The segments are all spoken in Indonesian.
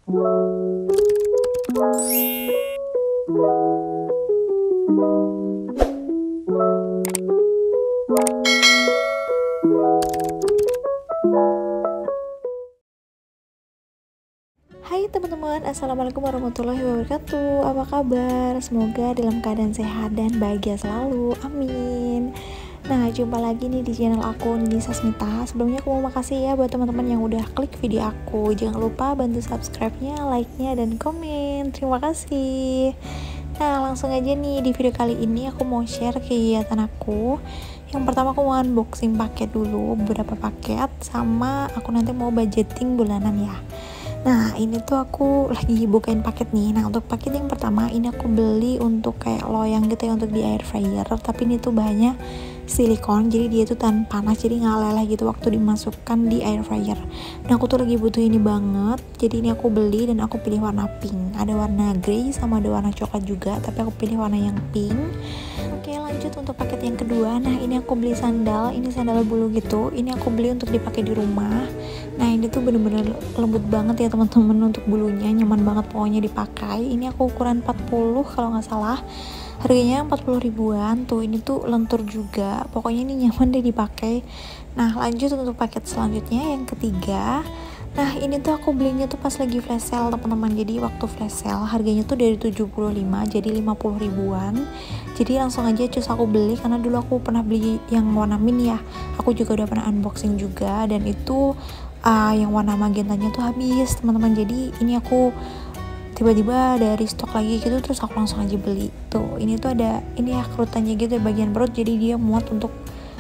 Hai teman-teman, assalamualaikum warahmatullahi wabarakatuh. Apa kabar? Semoga dalam keadaan sehat dan bahagia selalu, amin. Nah, jumpa lagi nih di channel aku, Nini Sasmita. Sebelumnya aku mau makasih ya buat teman-teman yang udah klik video aku. Jangan lupa bantu subscribe-nya, like-nya, dan komen. Terima kasih. Nah, langsung aja nih, di video kali ini aku mau share kegiatan aku. Yang pertama aku mau unboxing paket dulu, beberapa paket, sama aku nanti mau budgeting bulanan ya. Nah, ini tuh aku lagi bukain paket nih. Nah, untuk paket yang pertama ini aku beli untuk kayak loyang gitu ya, untuk di air fryer. Tapi ini tuh bahannya silikon, jadi dia tuh tahan panas, jadi nggak leleh gitu waktu dimasukkan di air fryer. Nah, aku tuh lagi butuh ini banget. Jadi ini aku beli dan aku pilih warna pink. Ada warna grey sama ada warna coklat juga, tapi aku pilih warna yang pink. Oke, lanjut untuk paket yang kedua. Nah, ini aku beli sandal. Ini sandal bulu gitu. Ini aku beli untuk dipakai di rumah. Nah, ini tuh bener-bener lembut banget ya teman-teman untuk bulunya, nyaman banget pokoknya dipakai. Ini aku ukuran 40 kalau nggak salah. Harganya 40 ribuan. Tuh, ini tuh lentur juga. Pokoknya ini nyaman deh dipakai. Nah, lanjut untuk paket selanjutnya yang ketiga. Nah, ini tuh aku belinya tuh pas lagi flash sale teman-teman. Jadi waktu flash sale harganya tuh dari 75 jadi 50 ribuan. Jadi langsung aja cus aku beli, karena dulu aku pernah beli yang warna mint ya. Aku juga udah pernah unboxing juga, dan itu yang warna magentanya tuh habis teman-teman. Jadi ini aku tiba-tiba dari stok lagi gitu, terus aku langsung aja beli. Tuh, ini tuh ada ini ya kerutannya gitu di bagian perut, jadi dia muat untuk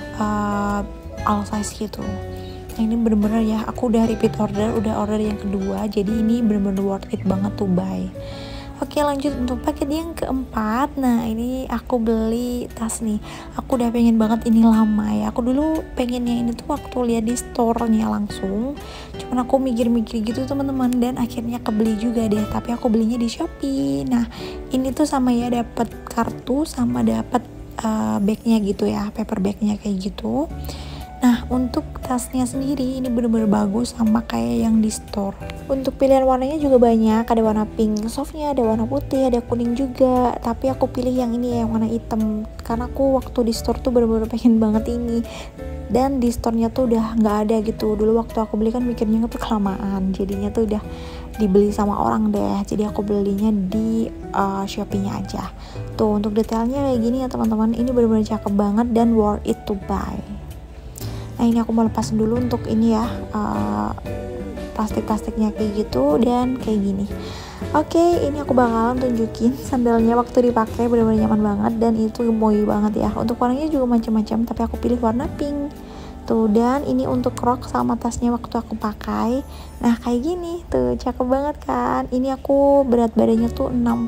all size gitu. Nah, ini bener-bener ya, aku udah repeat order, udah order yang kedua, jadi ini bener-bener worth it banget tuh buy. Oke, lanjut untuk paket yang keempat. Nah, ini aku beli tas nih. Aku udah pengen banget ini lama ya. Aku dulu pengennya ini tuh waktu lihat di store-nya langsung. Cuman aku mikir-mikir gitu teman-teman, dan akhirnya kebeli juga deh. Tapi aku belinya di Shopee. Nah, ini tuh sama ya, dapat kartu sama dapat bagnya gitu ya, paper bagnya kayak gitu. Nah, untuk tasnya sendiri ini bener-bener bagus sama kayak yang di store. Untuk pilihan warnanya juga banyak, ada warna pink softnya, ada warna putih, ada kuning juga. Tapi aku pilih yang ini ya, yang warna hitam, karena aku waktu di store tuh bener-bener pengen banget ini. Dan di store-nya tuh udah nggak ada gitu. Dulu waktu aku beli kan mikirnya tuh kelamaan, jadinya tuh udah dibeli sama orang deh. Jadi aku belinya di Shopee-nya aja. Tuh, untuk detailnya kayak gini ya teman-teman. Ini bener-bener cakep banget dan worth it to buy. Nah, ini aku mau lepas dulu untuk ini ya, plastik-plastiknya kayak gitu dan kayak gini. Oke, ini aku bakalan tunjukin sandalnya waktu dipakai, benar-benar nyaman banget dan itu gemoy banget ya. Untuk warnanya juga macam-macam, tapi aku pilih warna pink. Tuh, dan ini untuk rok sama tasnya waktu aku pakai. Nah, kayak gini tuh, cakep banget kan. Ini aku berat badannya tuh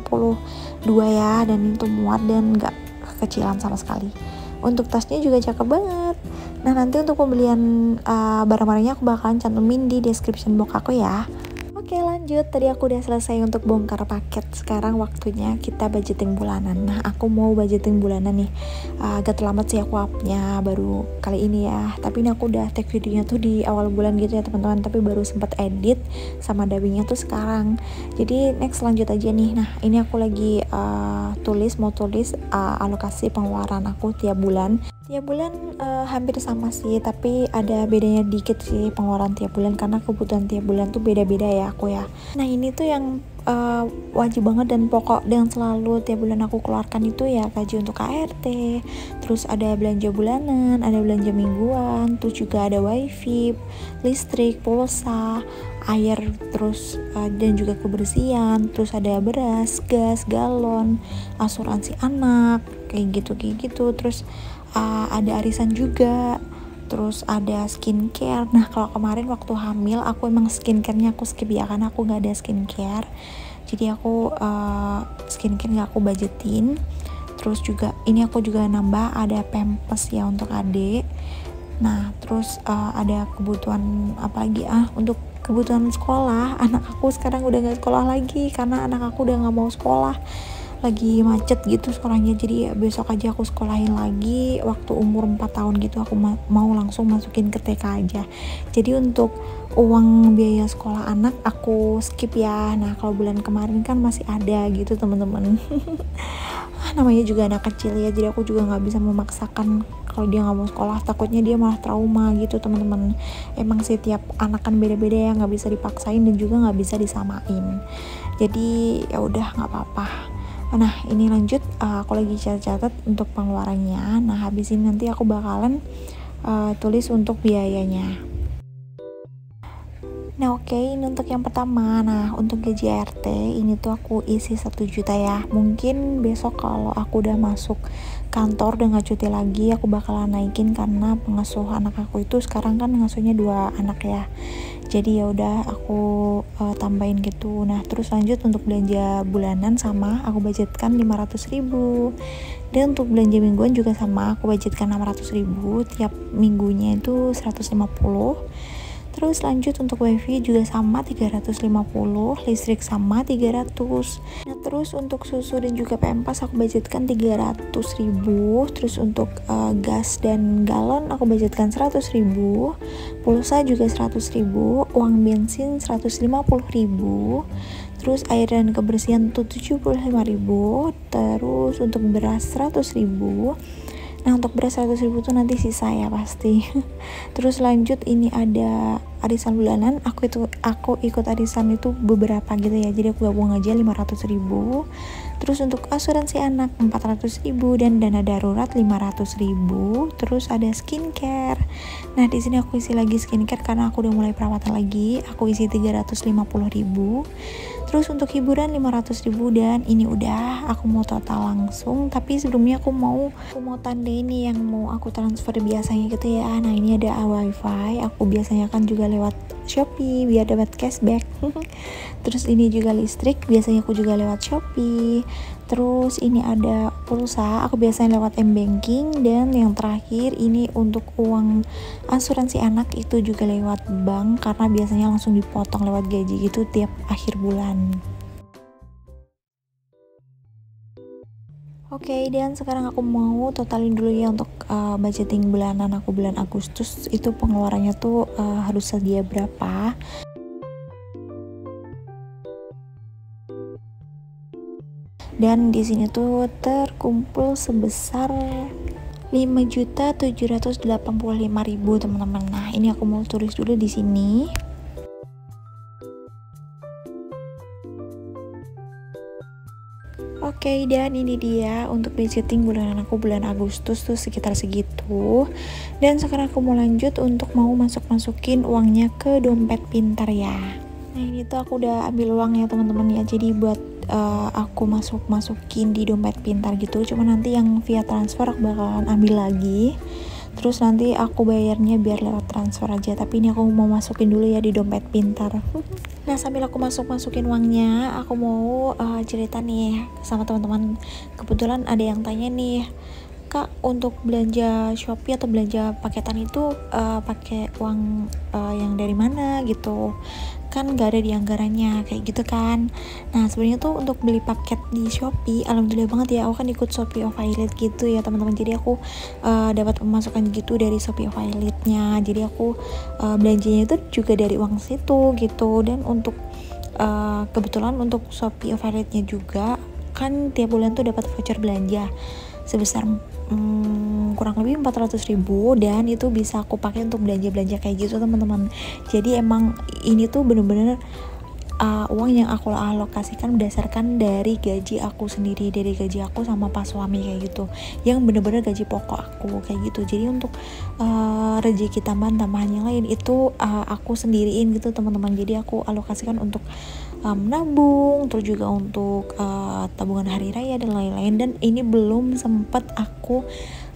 62 ya, dan itu muat dan gak kekecilan sama sekali. Untuk tasnya juga cakep banget. Nah, nanti untuk pembelian barang-barangnya aku bakalan cantumin di description box aku ya. Oke, lanjut. Tadi aku udah selesai untuk bongkar paket. Sekarang waktunya kita budgeting bulanan. Nah, aku mau budgeting bulanan nih. Agak terlambat sih aku upnya, baru kali ini ya. Tapi ini aku udah take videonya tuh di awal bulan gitu ya teman-teman. Tapi baru sempat edit sama dubbingnya tuh sekarang. Jadi next lanjut aja nih. Nah, ini aku lagi mau tulis alokasi pengeluaran aku tiap bulan. Tiap bulan hampir sama sih, tapi ada bedanya dikit sih pengeluaran tiap bulan, karena kebutuhan tiap bulan tuh beda-beda ya aku ya. Nah, ini tuh yang wajib banget dan pokok dan selalu tiap bulan aku keluarkan itu ya gaji untuk KRT, terus ada belanja bulanan, ada belanja mingguan, terus juga ada wifi, listrik, pulsa, air, terus dan juga kebersihan, terus ada beras, gas, galon, asuransi anak, kayak gitu. Terus ada arisan juga, terus ada skincare. Nah, kalau kemarin waktu hamil aku emang skincare-nya aku skip ya, karena aku nggak ada skincare, jadi aku skincare nggak aku budgetin. Terus juga ini aku juga nambah ada pampers ya untuk adik. Nah, terus ada kebutuhan apa lagi untuk kebutuhan sekolah. Anak aku sekarang udah nggak sekolah lagi karena anak aku udah nggak mau sekolah, lagi macet gitu sekolahnya. Jadi ya besok aja aku sekolahin lagi, waktu umur 4 tahun gitu aku mau langsung masukin ke TK aja. Jadi untuk uang biaya sekolah anak aku skip ya. Nah kalau bulan kemarin kan masih ada gitu teman-teman. Namanya juga anak kecil ya, jadi aku juga nggak bisa memaksakan kalau dia nggak mau sekolah, takutnya dia malah trauma gitu teman-teman. Emang sih tiap anak kan beda-beda ya, nggak bisa dipaksain dan juga nggak bisa disamain, jadi ya udah nggak apa-apa. Nah ini lanjut, aku lagi catat untuk pengeluarannya. Nah habis ini nanti aku bakalan tulis untuk biayanya. Nah oke, ini untuk yang pertama. Nah untuk gaji ART ini tuh aku isi 1 juta ya. Mungkin besok kalau aku udah masuk kantor udah gak cuti lagi, aku bakalan naikin karena pengasuh anak aku itu sekarang kan ngasuhnya 2 anak ya. Jadi ya udah aku tambahin gitu. Nah terus lanjut untuk belanja bulanan sama aku budgetkan 500.000. Dan untuk belanja mingguan juga sama, aku budgetkan 600.000. Tiap minggunya itu 150. Terus lanjut untuk wifi juga sama 350, listrik sama 300. Nah terus untuk susu dan juga pempas aku budgetkan 300.000. Terus untuk gas dan galon aku budgetkan 100.000. Pulsa juga 100.000, uang bensin 150.000. Terus air dan kebersihan tuh 75.000. Terus untuk beras 100.000. Nah untuk beras 100.000 tuh nanti sisa ya pasti. Terus lanjut ini ada arisan bulanan, aku ikut arisan itu beberapa gitu ya, jadi aku gabung aja 500.000. Terus untuk asuransi anak 400.000 dan dana darurat 500.000. Terus ada skincare. Nah di sini aku isi lagi skincare karena aku udah mulai perawatan lagi, aku isi 350.000. Terus untuk hiburan 500.000 dan ini udah aku mau total langsung. Tapi sebelumnya aku mau tandain nih yang mau aku transfer biasanya gitu ya. Nah ini ada wifi, aku biasanya kan juga lewat Shopee biar dapat cashback. Terus ini juga listrik, biasanya aku juga lewat Shopee. Terus ini ada pulsa, aku biasanya lewat M-Banking. Dan yang terakhir ini untuk uang asuransi anak itu juga lewat bank karena biasanya langsung dipotong lewat gaji gitu tiap akhir bulan. Oke, dan sekarang aku mau totalin dulu ya untuk budgeting bulanan aku bulan Agustus itu pengeluarannya tuh harus sedia berapa. Dan di sini tuh terkumpul sebesar 5.785.000 teman-teman. Nah, ini aku mau tulis dulu di sini. Oke, dan ini dia untuk budgeting bulanan aku bulan Agustus tuh sekitar segitu. Dan sekarang aku mau lanjut untuk mau masukin uangnya ke dompet pintar ya. Nah ini tuh aku udah ambil uang ya teman-teman ya, jadi buat aku masukin di dompet pintar gitu. Cuma nanti yang via transfer aku bakalan ambil lagi, terus nanti aku bayarnya biar lewat transfer aja. Tapi ini aku mau masukin dulu ya di dompet pintar. Nah sambil aku masukin uangnya, aku mau cerita nih sama teman-teman. Kebetulan ada yang tanya nih, Kak, untuk belanja Shopee atau belanja paketan itu pakai uang yang dari mana gitu, kan gak ada di anggarannya kayak gitu kan. Nah sebenarnya tuh untuk beli paket di Shopee, alhamdulillah banget ya, aku kan ikut Shopee Affiliate gitu ya teman-teman. Jadi aku dapat pemasukan gitu dari Shopee Affiliate-nya. Jadi aku belanjanya itu juga dari uang situ gitu. Dan untuk kebetulan untuk Shopee Affiliate-nya juga kan tiap bulan tuh dapat voucher belanja sebesar kurang lebih 400.000, dan itu bisa aku pakai untuk belanja kayak gitu teman-teman. Jadi emang ini tuh bener-bener uang yang aku alokasikan berdasarkan dari gaji aku sendiri, dari gaji aku sama pas suami kayak gitu, yang bener-bener gaji pokok aku kayak gitu. Jadi untuk rezeki tambahan yang lain itu aku sendiriin gitu teman-teman. Jadi aku alokasikan untuk menabung, terus juga untuk tabungan hari raya dan lain-lain. Dan ini belum sempat aku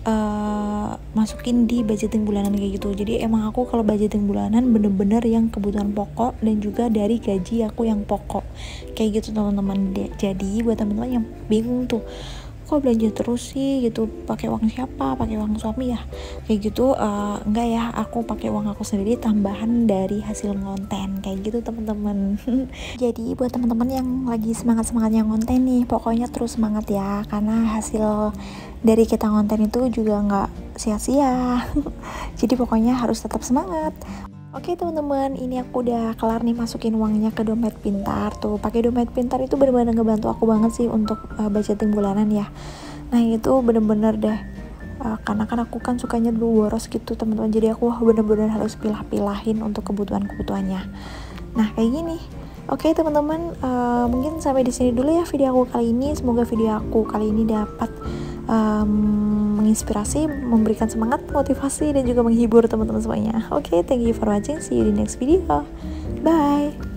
masukin di budgeting bulanan kayak gitu. Jadi emang aku kalau budgeting bulanan bener-bener yang kebutuhan pokok dan juga dari gaji aku yang pokok kayak gitu teman-teman. Jadi buat teman-teman yang bingung tuh, kok belanja terus sih gitu, pakai uang siapa, pakai uang suami ya kayak gitu, enggak ya, aku pakai uang aku sendiri tambahan dari hasil konten kayak gitu teman-teman. Jadi buat teman-teman yang lagi semangatnya konten nih, pokoknya terus semangat ya, karena hasil dari kita konten itu juga nggak sia-sia. Jadi pokoknya harus tetap semangat. Oke teman-teman, ini aku udah kelar nih masukin uangnya ke dompet pintar. Tuh, pakai dompet pintar itu bener-bener ngebantu aku banget sih untuk budgeting bulanan ya. Nah itu bener-bener deh, karena kan aku kan sukanya dulu boros gitu teman-teman, jadi aku bener-bener harus pilah-pilahin untuk kebutuhan-kebutuhannya. Nah kayak gini. Oke teman-teman, mungkin sampai di sini dulu ya video aku kali ini. Semoga video aku kali ini dapat menginspirasi, memberikan semangat, motivasi, dan juga menghibur teman-teman semuanya. Oke, thank you for watching. See you di next video. Bye.